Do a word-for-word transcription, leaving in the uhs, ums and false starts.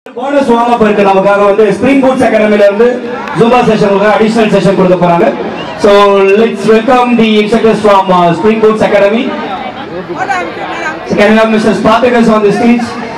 Bonus warm up இருக்கு நமக்காக வந்து ஸ்ப்ரிங் பூட்ஸ் அகாடமில இருந்து ஜூம்பா செஷனுக்கு அடிஷனல் செஷன் கொடுக்க போறாங்க. So let's welcome the instructors from uh, Spring Boots Academy. So can we have Mister Spartacus on the stage?